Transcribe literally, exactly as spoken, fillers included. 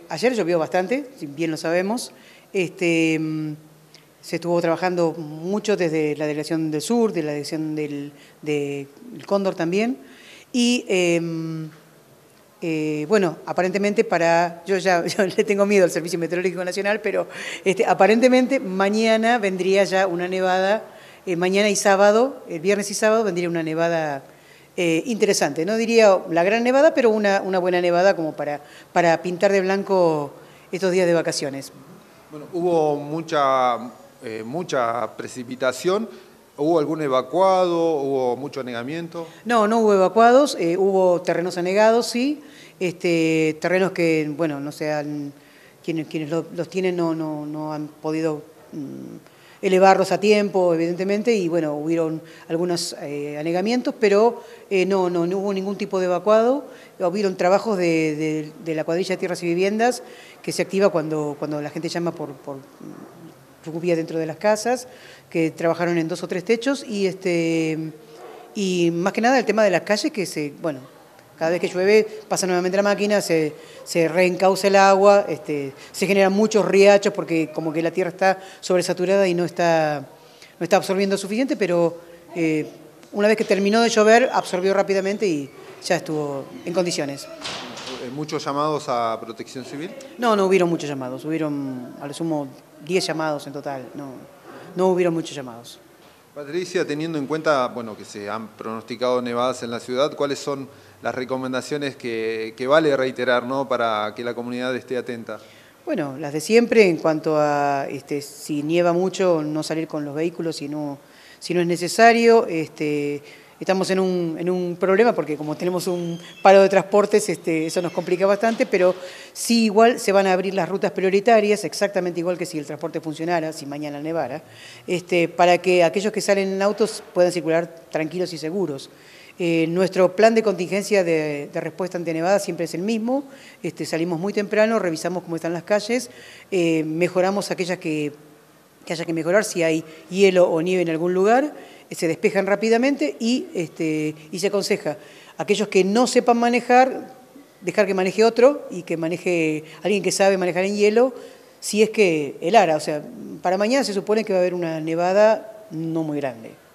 ayer llovió bastante, si bien lo sabemos. Este, se estuvo trabajando mucho desde la Delegación del Sur, de la Delegación del, de, del Cóndor también. Y eh, eh, bueno, aparentemente para... Yo ya yo le tengo miedo al Servicio Meteorológico Nacional, pero este, aparentemente mañana vendría ya una nevada, eh, mañana y sábado, el viernes y sábado vendría una nevada eh, interesante. No diría la gran nevada, pero una, una buena nevada como para, para pintar de blanco estos días de vacaciones. Bueno, hubo mucha, eh, mucha precipitación. ¿Hubo algún evacuado? ¿Hubo mucho anegamiento? No, no hubo evacuados, eh, hubo terrenos anegados, sí, este, terrenos que, bueno, no sé, han, quienes, quienes los, los tienen no, no, no han podido mm, elevarlos a tiempo, evidentemente, y bueno, hubieron algunos eh, anegamientos, pero eh, no, no, no hubo ningún tipo de evacuado. Hubieron trabajos de, de, de la cuadrilla de tierras y viviendas que se activa cuando, cuando la gente llama por... por lluvia dentro de las casas, que trabajaron en dos o tres techos y este y más que nada el tema de las calles que se, bueno, cada vez que llueve pasa nuevamente la máquina, se, se reencausa el agua, este, se generan muchos riachos porque como que la tierra está sobresaturada y no está, no está absorbiendo suficiente, pero eh, una vez que terminó de llover absorbió rápidamente y ya estuvo en condiciones. ¿Muchos llamados a Protección Civil? No, no hubieron muchos llamados, hubieron a lo sumo diez llamados en total, no, no hubieron muchos llamados. Patricia, teniendo en cuenta bueno, que se han pronosticado nevadas en la ciudad, ¿cuáles son las recomendaciones que, que vale reiterar, ¿no?, para que la comunidad esté atenta? Bueno, las de siempre en cuanto a este, si nieva mucho, no salir con los vehículos si no, si no es necesario. Este, Estamos en un, en un problema porque como tenemos un paro de transportes, este, eso nos complica bastante, pero sí igual se van a abrir las rutas prioritarias, exactamente igual que si el transporte funcionara, si mañana nevara, este, para que aquellos que salen en autos puedan circular tranquilos y seguros. Eh, nuestro plan de contingencia de, de respuesta ante nevada siempre es el mismo, este, salimos muy temprano, revisamos cómo están las calles, eh, mejoramos aquellas que, que haya que mejorar, si hay hielo o nieve en algún lugar, se despejan rápidamente y, este, y se aconseja a aquellos que no sepan manejar, dejar que maneje otro y que maneje alguien que sabe manejar en hielo, si es que helara. O sea, para mañana se supone que va a haber una nevada no muy grande.